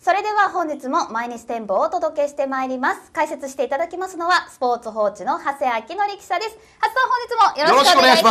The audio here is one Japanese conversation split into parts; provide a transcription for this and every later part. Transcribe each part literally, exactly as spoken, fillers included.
それでは本日も毎日展望をお届けしてまいります。解説していただきますのはスポーツ報知の長谷明則記者です。長谷さん、本日もよろしくお願いします。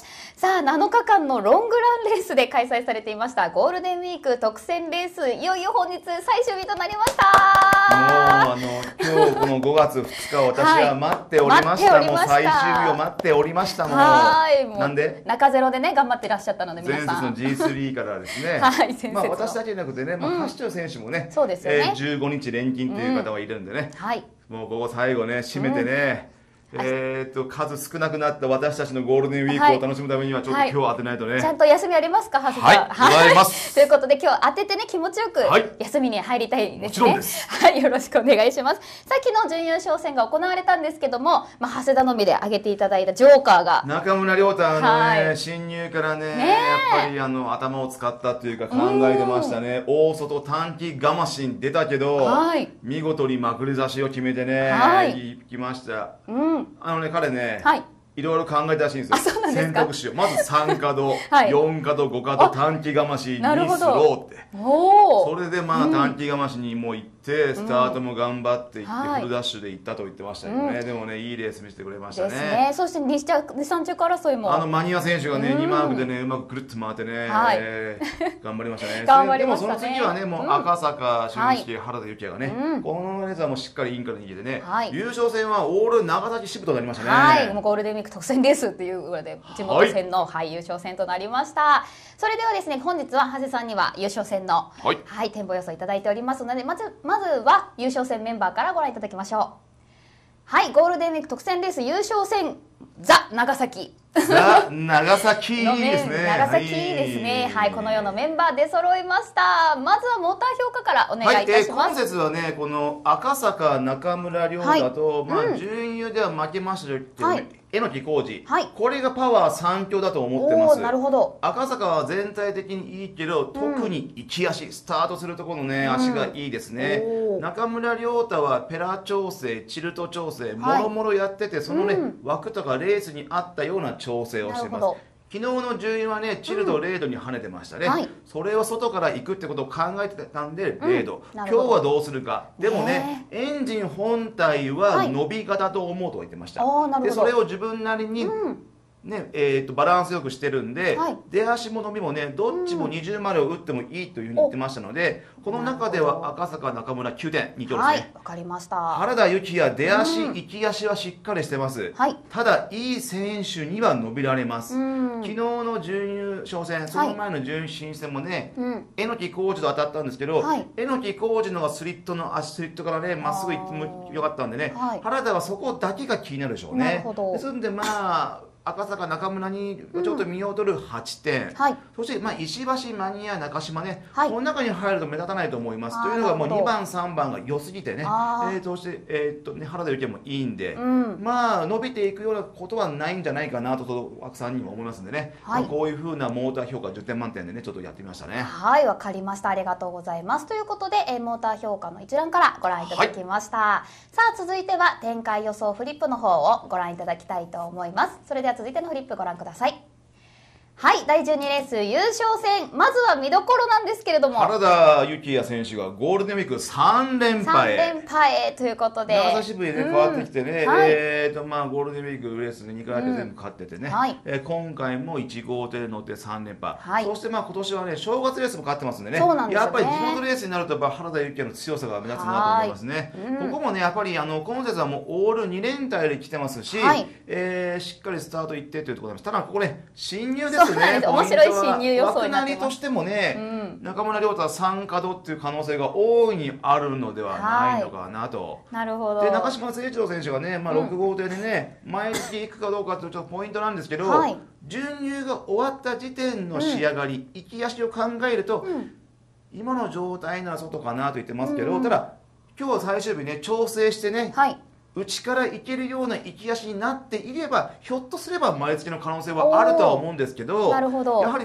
さあ、なのかかんのロングランレースで開催されていましたゴールデンウィーク特選レース、いよいよ本日最終日となりました。 もうあの今日このごがつふつか私は待っておりました。はい、もう最終日を待っておりました。もうはいもうなんで中ゼロでね頑張ってらっしゃったので皆さん。 前節の ジースリー からですね。 はい、 まあ私だけじゃなくてね、まあハッシュ選手もね、 そうですよね。 えー、じゅうごにち連勤という方はいるんでね。 うん、はい。 もうここ最後ね締めてね。うんえっと数少なくなった私たちのゴールデンウィークを楽しむためにはちょっと今日当てないとね、はい、 ちゃんと休みありますか、長谷さん。 はい、ございます。 ということで今日当ててね気持ちよく休みに入りたいですね。もちろんです。はい、よろしくお願いします。さっきの準優勝戦が行われたんですけども、まあ長谷田のみで挙げていただいたジョーカーが中村亮太のね、はい、侵入からね、ねやっぱりあの頭を使ったというか考えてましたね。大外短期我慢しに出たけど、はい、見事にまくり差しを決めてね、はい、いきました。うん、あのね彼ね。はい、いろいろ考えたらしいんですよ。選択肢をまずさんかど、はい、よんかど、ごかど、短期我慢しにスローって。それでまあ短期我慢しにもう行ってスタートも頑張っていってフルダッシュで行ったと言ってましたけどね。でもねいいレース見せてくれましたね。 そしてにさん着争いもあのマニア選手がねにマークでねうまくくるっと回ってね頑張りましたね。頑張りましたね。でもその次はねもう赤坂俊介、原田幸也がねこのレースはもうしっかりインから逃げてね優勝戦はオール長崎支部となりましたね。 はい、もうゴールデンウィーク特選レースっていうことで地元戦の、はい、優勝戦となりました。それではですね本日は長谷さんには優勝戦の、はい、はい、展望予想いただいておりますのでまずまずは優勝戦メンバーからご覧いただきましょう。はい、ゴールデンウィーク特選レース優勝戦ザ・長崎ザ・長崎ですね。 長崎ですね。はい、このようなメンバーで揃いました。まずはモーター評価からお願いいたします。 はい、えー、今節はねこの赤坂中村亮太と、はい、まあ、うん、準優では負けましたけど、はい、榎木浩二、はい、これがパワー三強だと思ってます。 なるほど。 赤坂は全体的にいいけど、特に行き足、スタートするところのね、うん、足がいいですね。中村亮太はペラ調整、チルト調整、もろもろやってて、そのね、うん、枠とかレースに合ったような調整をしてます。昨日の順位はねチルドれいどに跳ねてましたね、うん、はい、それを外から行くってことを考えてたんでれいど、うん、今日はどうするか。でもねエンジン本体は伸び型と思うと言ってました、はい、でそれを自分なりに、うん、ねえー、とバランスよくしてるんで、はい、出足も伸びもねどっちも二重丸を打ってもいいというふうに言ってましたので、うん、この中では赤坂中村きゅうてんに強ですね。はい、 わかりました。 原田幸也出足、うん、行き足はしっかりしてます、はい、ただいい選手には伸びられます、うん、昨日の準優勝戦その前の準新戦もね、はい、榎木浩二と当たったんですけど、はい、榎木浩二のがスリットの足スリットからねまっすぐ行ってもよかったんでね、はい、原田はそこだけが気になるでしょうね。なるほど。ですんでまあ赤坂中村にちょっと見劣るはちてん、うん、はい、そしてまあ石橋マニア中島ね、はい、この中に入ると目立たないと思います。というのがもうにばんさんばんが良すぎてね、えー、そして、えーっとね、原田幸也もいいんで、うん、まあ伸びていくようなことはないんじゃないかなと枠さんにも思いますんでね、はい、まあこういうふうなモーター評価じゅってん満点でねちょっとやってみましたね。 はい、わかりました。ありがとうございます。ということで、えー、モーター評価の一覧からご覧いただきました、はい、さあ続いては展開予想フリップの方をご覧いただきたいと思います。それでは続いてのフリップご覧ください。はい、だいじゅうにレース優勝戦、まずは見どころなんですけれども原田幸也選手がゴールデンウィークさんれんぱへさんれんぱへということで長崎支部でね、うん、変わってきてね、はい、えーとまあ、ゴールデンウィークレースでにかいで全部勝っててね、うん、はい、えー、今回もいち号艇で乗ってさんれんぱ、はい、そしてまあ今年はね正月レースも勝ってますんでね、そうなんですよね、やっぱり地元レースになると原田幸也の強さが目立つなと思いますね、うん、ここもねやっぱりあの今節はもうオールに連隊で来てますし、はい、えー、しっかりスタート行ってというところなんです。ただここね侵入ですね。 面白い侵入予想になってます。 枠なりとしてもね、うん、中村亮太はさんかどっていう可能性が大いにあるのではないのかなと。 なるほど。 で中島誠一郎選手がね、まあ、ろく号艇でね、うん、前付き行くかどうかっていうちょっとポイントなんですけど、はい、準入が終わった時点の仕上がり、うん、行き足を考えると、うん、今の状態なら外かなと言ってますけど、うん、ただ今日は最終日ね調整してね、はい、内から行けるような行き足になっていればひょっとすれば前付きの可能性はあるとは思うんですけど、なるほど、やはりね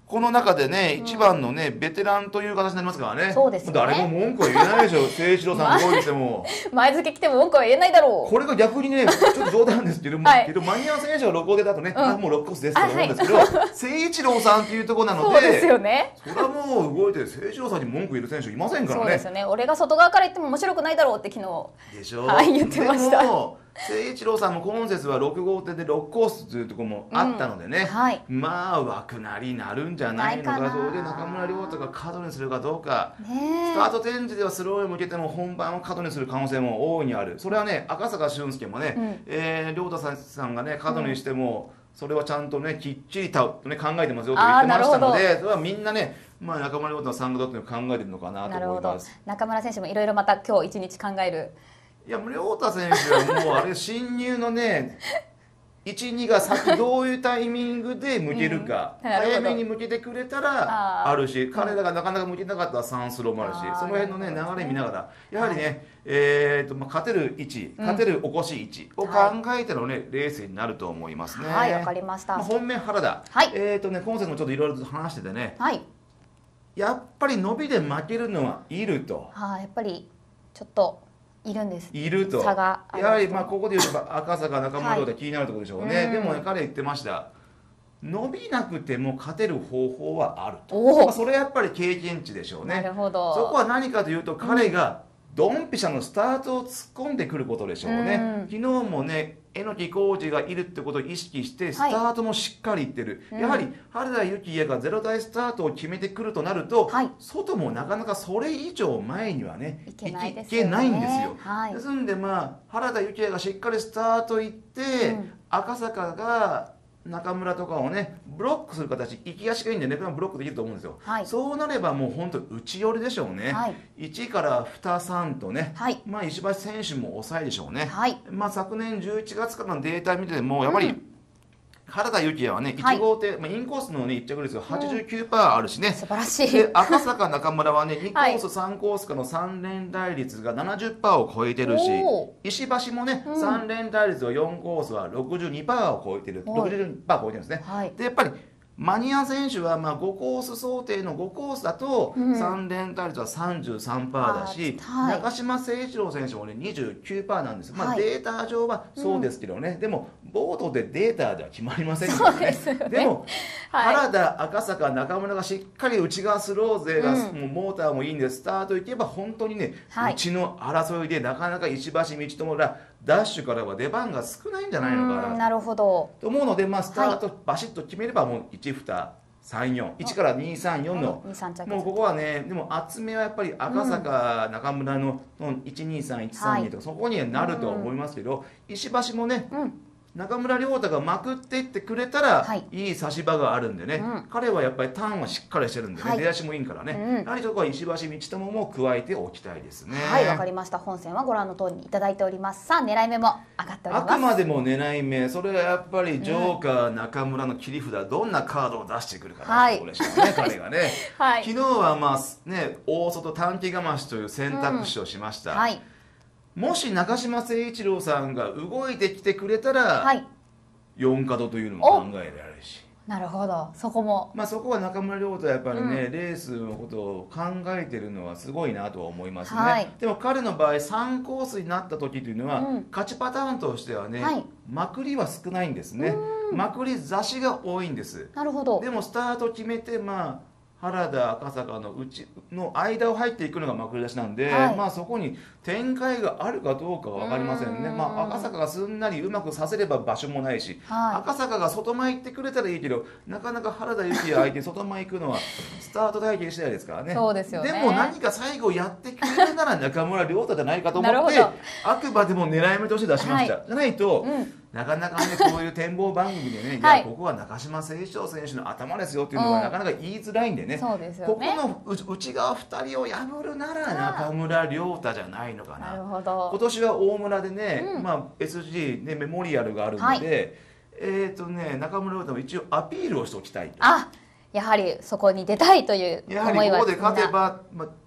この中でね、一番のね、ベテランという形になりますからね。 そうですよね。 誰も文句は言えないでしょ。誠一郎さん動いても。 前付け来ても文句は言えないだろう。 これが逆にね、ちょっと冗談ですけども、はい、けどマニア選手がろく号だとね、あもうろっコースですと思うんですけど、誠一郎さんっていうところなので、 そうですよね。 それはもう動いて誠一郎さんに文句言える選手いませんからね。 そうですよね。俺が外側から言っても面白くないだろうって昨日でしょ、 はい、言ってました。 でも誠一郎さんも今節はろく号艇でろくコースというところもあったのでね、うんはい、まあ枠なりなるんじゃないのかどうで中村亮太が角にするかどうか、スタート展示ではスローへ向けても本番を角にする可能性も大いにある。それはね赤坂俊介もね、うんえー、亮太さんがね角にしても、うん、それはちゃんとねきっちりと、ね、考えてますよと言ってましたので、それはみんなねまあ、中村亮太の参加だっていうのを考えてるのかなと思います。 中村選手もいろいろまた今日一日考える。 いや亮太選手はもうあれ侵入のねいち、にが先どういうタイミングで向けるか、うん、早めに向けてくれたらあるし、彼らがなかなか向けなかったらさんスローもあるし、その辺のね流れ見ながらやはりね、はいえーとまあ、勝てる位置、勝てるおこし位置を考えてのね、はい、レースになると思いますね。 はい、わかりました。 まあ、本命原田、はい、えーとね今節もちょっといろいろと話しててね、はい、やっぱり伸びで負けるのはいると。 はあ、やっぱりちょっといるんです。 いると。 差がやはりまあここで言うと赤坂中村亮太気になるところでしょうね。はい、でもね彼言ってました。伸びなくても勝てる方法はあると。まあ、それはやっぱり経験値でしょうね。 なるほど。 そこは何かというと彼がドンピシャのスタートを突っ込んでくることでしょうね。うん、昨日もね榎木コーチがいるってことを意識してスタートもしっかりいってる、はい、やはり原田幸也がゼロ台スタートを決めてくるとなると、はい、外もなかなかそれ以上前にはねいけないんですよ、はい、ですんでまあ原田幸也がしっかりスタートいって、うん、赤坂が中村とかをねブロックする形、行き足がいいんでねブロックできると思うんですよ、はい、そうなればもう本当内寄りでしょうね、はい、いちからに、さんとね、はい、まあ石橋選手も抑えでしょうね、はい、まあ昨年じゅういちがつからのデータ見ててもやっぱり、うん原田幸也はねいち号艇、はいまあ、インコースの、ね、一着率が はちじゅうきゅうパーセント あるしね、うん、 素晴らしい。 で赤坂中村はねにコース、はい、さんコースからのさん連台率が ななじゅっパーセント を超えてるし石橋もね、うん、さん連台率はよんコースは ろくじゅうにパーセント を超えてる ろくじゅうにパーセント 超えてるんですね、はい、でやっぱりマニア選手はまあごコース想定のごコースだとさん連対率は さんじゅうさんパーセント だし、うんはい、中島誠一郎選手もね にじゅうきゅうパーセント なんです、まあ、データ上はそうですけどね、うん、でもボートでデータでは決まりませんからね。で, ねでも、はい、原田赤坂中村がしっかり内側スロー勢が、うん、もうモーターもいいんでスタートいけば本当にね、はい、内の争いでなかなか石橋道友らダッシュからは出番が少ないんじゃないのかな、 なるほどと思うので、まあ、スタートバシッと決めればもういち、に、さん、よん、いちからに、さん、よんのもうここはねでも厚めはやっぱり赤坂中村のいち、に、さん、いち、さん、にとかそこにはなると思いますけど、石橋もね、うん中村亮太がまくっていってくれたら、はい、いい差し場があるんでね、うん、彼はやっぱりターンはしっかりしてるんでね、はい、出足もいいからね、うん、やはりそこは石橋道友も加えておきたいですね。 はい、わかりました。本戦はご覧の通りにいただいております。さあ狙い目も上がっております。 あくまでも狙い目、それはやっぱりジョーカー、うん、中村の切り札どんなカードを出してくるかなってところでしょうね、はい、彼がね、はい、昨日はまあね大外短期我慢しという選択肢をしました、うんはい、もし中島誠一郎さんが動いてきてくれたら、はいよん角というのも考えられるし、 なるほど、そこもまあそこは中村亮太やっぱりね、うん、レースのことを考えてるのはすごいなとは思いますね、はい、でも彼の場合さんコースになった時というのは、うん、勝ちパターンとしてはね、はい、まくりは少ないんですね、まくり雑誌が多いんです。 なるほど。 でもスタート決めてまあ原田赤坂のうちの間を入っていくのがまくり出しなんで、はい、まあそこに展開があるかどうかは分かりませんね。まあ赤坂がすんなりうまくさせれば場所もないし、はい、赤坂が外前行ってくれたらいいけどなかなか原田幸也相手に外前行くのはスタート体験次第ですからね。 そうですよね。 でも何か最後やってくれるなら中村亮太じゃないかと思ってあくまでも狙い目として出しました、はい、じゃないと、うんなかなかねこういう展望番組でね、はい、いやここは中島誠一郎選手の頭ですよっていうのがなかなか言いづらいんでね、 そうですよね、ここの内側ふたりを破るなら中村亮太じゃないのかな。 なるほど。 今年は大村でね、うんまあ、エスジー、ね、メモリアルがあるので、はい、えーとね、中村亮太も一応アピールをしておきたいと。 あやはりそこに出たいという思いはやはりここで勝てば、まあ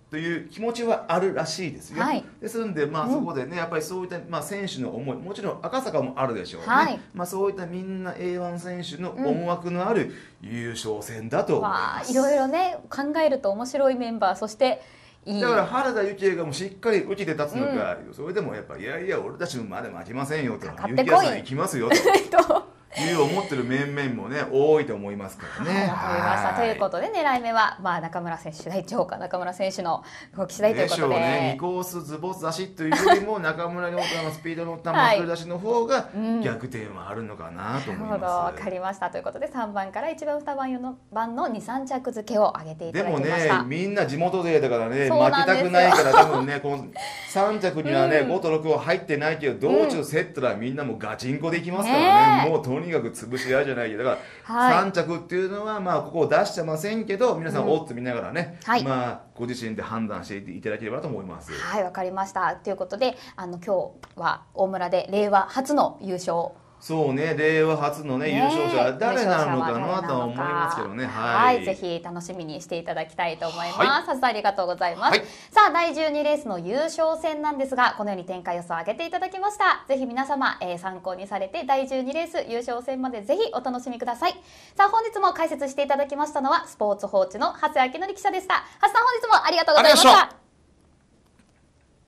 という気持ちはあるらしいですよ、 はい、 ですので、まあ、そこでね、うん、やっぱりそういった、まあ、選手の思いもちろん赤坂もあるでしょうね、はい、まあ、そういったみんな エーワン 選手の思惑のある優勝戦だと思います、 うん、いろいろね考えると面白いメンバー、そしていいだから原田幸恵がもうしっかり打ちで立つのか、うん、それでもやっぱいやいや俺たちまで負けませんよと幸恵さん行きますよという思ってる面々もね多いと思いますからね。 わかりました。ということで狙い目は、まあ、中村選手次第ジョーカー中村選手の動き次第ということで。でしょうね。 にコースズボス出しというよりも中村亮太のスピードの乗ったマックル出しの方が逆転はあるのかなと思います。なるほど、 わかりました。ということでさんばんからいちばんにばんの番のにさん着付けを上げていただきました。 でもねみんな地元勢だからね負けたくないから多分ねこのさん着にはね、うん、ごとろくは入ってないけど道中セットらみんなもうガチンコでいきますからね、ねもうとにかく潰し合いじゃないけどだから、はい、さん着っていうのはまあここを出してませんけど皆さんオッズ見ながらね、うんはい、まあご自身で判断していただければと思います。 はい、わかりました。ということであの今日は大村で令和初の優勝。 そうね、令和初のね、ね優勝者は誰なのかなとは思いますけどね。 はい、はい、ぜひ楽しみにしていただきたいと思います。はい、さあ、ありがとうございます。はい、さあ、だいじゅうにレースの優勝戦なんですが、このように展開予想を上げていただきました。ぜひ皆様、えー、参考にされてだいじゅうにレース優勝戦までぜひお楽しみください。さあ、本日も解説していただきましたのはスポーツ報知の長谷明典記者でした。長谷さん、本日もありがとうございました。